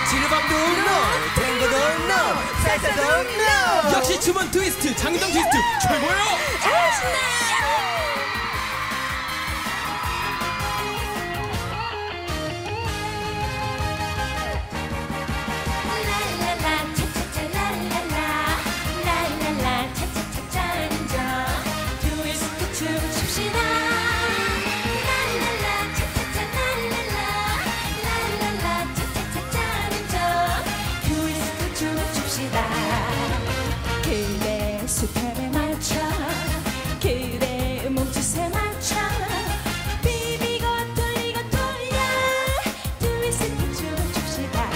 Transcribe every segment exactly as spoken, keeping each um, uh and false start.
지루밤도 no, 탱고도 no, 살사도 no. 역시 춤은 트위스트, 장동 트위스트 최고예요. 아, 신나요. 그대 스텝에 맞춰 그대 몸짓에 맞춰 비비고 돌리고 돌려 트위스트 춤을 춥시다.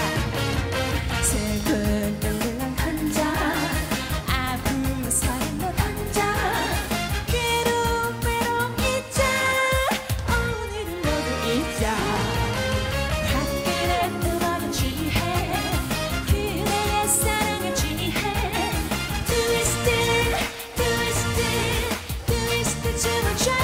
슬픈 눈물만 던져 아픈 사랑도 던져 괴로움 외로움 잊자 오늘은 모두 잊자. 밖에 음악에 취해 그대의 사랑에 취해 춤을 춰.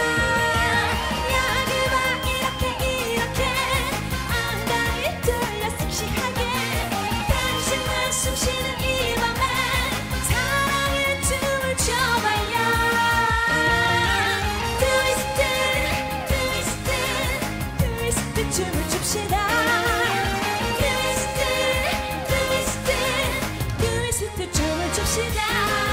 여기 봐 이렇게 이렇게 엉덩이 돌려 섹시하게 당신만 숨쉬는 이 밤에 사랑의 춤을 춰봐요. 트위스트 트위스트 트위스트 춤을 춥시다. 트위스트 트위스트 트위스트 춤을 춥시다.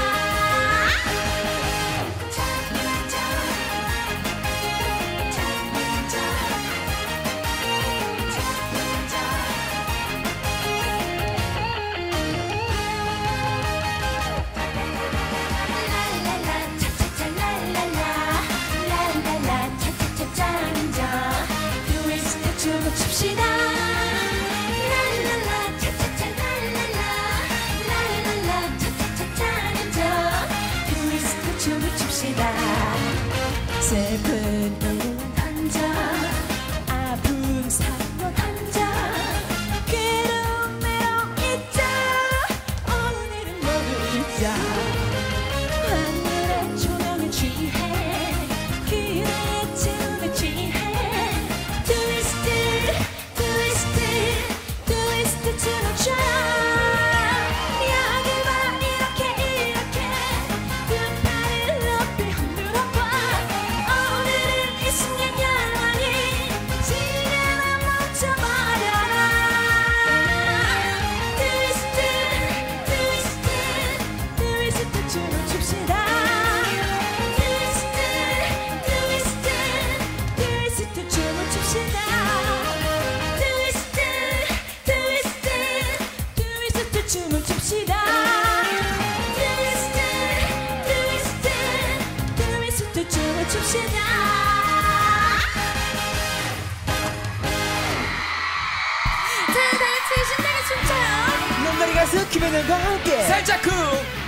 춤을 춥시다. 랄랄라 차차차 랄랄라 랄랄라 차차차차 앉아 트위스트 춤을 춥시다. 슬픈 눈을 던져 아픈 사랑도 던져 괴로움 외로움 잊자 오늘은 모두 잊자. 하늘의 조명에 취해 그대의 춤에 취해 춤을 춰. 여기 봐 이렇게 이렇게 두 팔을 높이 흔들어봐. 오늘은 이 순간 영원히 시간을 멈춰버려라. 트위스트 트위스트 트위스트 춤을 춥시다. 트위스트 트위스트 트위스트 춤을 춥시다. 춤을 춥시다. 트위스트 트위스트 트위스트 춤을 춥시다. 자, 다 같이 신나게 춤춰요. 놈다리 가수 김현영과 함께 살짝 쿵